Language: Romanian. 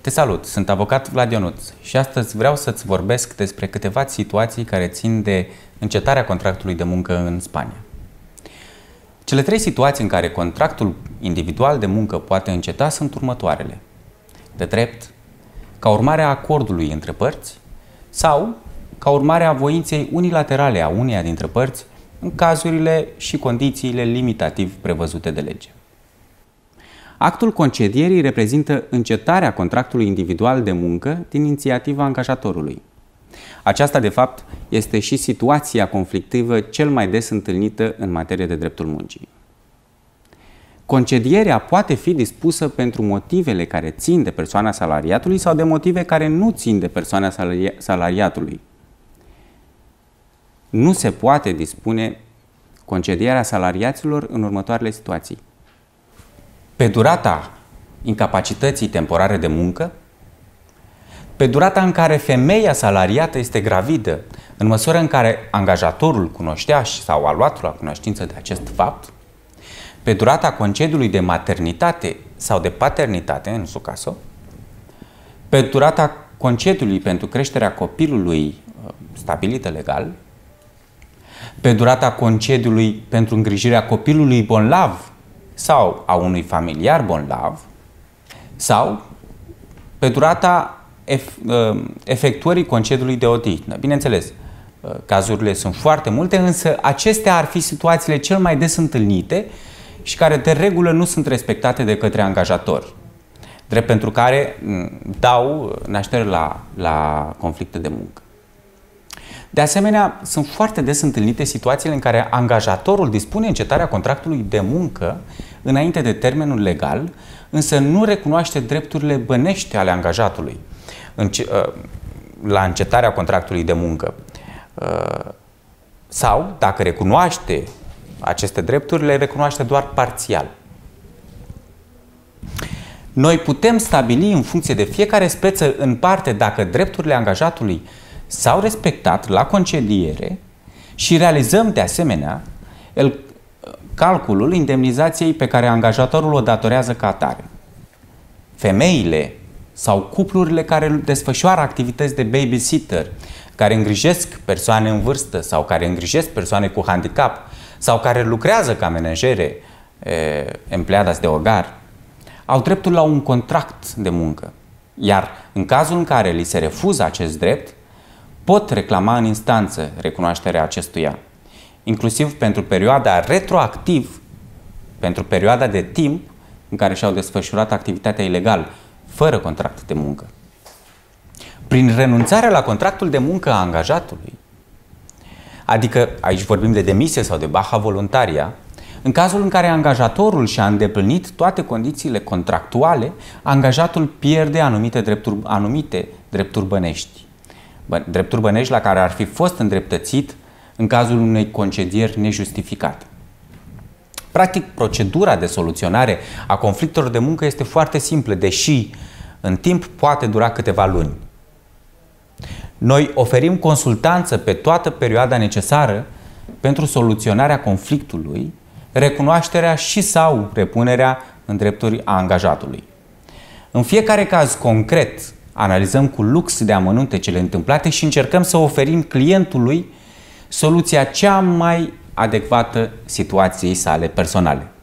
Te salut, sunt avocat Vlad Ionuț și astăzi vreau să-ți vorbesc despre câteva situații care țin de încetarea contractului de muncă în Spania. Cele 3 situații în care contractul individual de muncă poate înceta sunt următoarele. De drept, ca urmare a acordului între părți sau ca urmare a voinței unilaterale a uneia dintre părți în cazurile și condițiile limitativ prevăzute de lege. Actul concedierii reprezintă încetarea contractului individual de muncă din inițiativa angajatorului. Aceasta, de fapt, este și situația conflictivă cel mai des întâlnită în materie de dreptul muncii. Concedierea poate fi dispusă pentru motivele care țin de persoana salariatului sau de motive care nu țin de persoana salariatului. Nu se poate dispune concedierea salariaților în următoarele situații: pe durata incapacității temporare de muncă, pe durata în care femeia salariată este gravidă, în măsură în care angajatorul cunoștea sau a luat la cunoștință de acest fapt, pe durata concediului de maternitate sau de paternitate, în su caso, pe durata concediului pentru creșterea copilului stabilită legal, pe durata concediului pentru îngrijirea copilului bolnav sau a unui familiar bolnav, sau pe durata efectuării concediului de odihnă. Bineînțeles, cazurile sunt foarte multe, însă acestea ar fi situațiile cel mai des întâlnite și care de regulă nu sunt respectate de către angajatori, drept pentru care dau naștere la conflicte de muncă. De asemenea, sunt foarte des întâlnite situațiile în care angajatorul dispune încetarea contractului de muncă înainte de termenul legal, însă nu recunoaște drepturile bănești ale angajatului la încetarea contractului de muncă. Sau, dacă recunoaște aceste drepturi, le recunoaște doar parțial. Noi putem stabili în funcție de fiecare speță în parte dacă drepturile angajatului s-au respectat la concediere și realizăm de asemenea calculul indemnizației pe care angajatorul o datorează ca atare. Femeile sau cuplurile care desfășoară activități de babysitter, care îngrijesc persoane în vârstă sau care îngrijesc persoane cu handicap sau care lucrează ca menajere, empleadas de hogar, au dreptul la un contract de muncă. Iar în cazul în care li se refuză acest drept, pot reclama în instanță recunoașterea acestuia, inclusiv pentru perioada retroactiv, pentru perioada de timp în care și-au desfășurat activitatea ilegal, fără contract de muncă. Prin renunțarea la contractul de muncă a angajatului, adică aici vorbim de demisie sau de baja voluntaria, în cazul în care angajatorul și-a îndeplinit toate condițiile contractuale, angajatul pierde anumite drepturi bănești. Drepturi bănești la care ar fi fost îndreptățit în cazul unei concedieri nejustificate. Practic, procedura de soluționare a conflictelor de muncă este foarte simplă, deși în timp poate dura câteva luni. Noi oferim consultanță pe toată perioada necesară pentru soluționarea conflictului, recunoașterea și sau repunerea în drepturi a angajatului. În fiecare caz concret, analizăm cu lux de amănunte cele întâmplate și încercăm să oferim clientului soluția cea mai adecvată situației sale personale.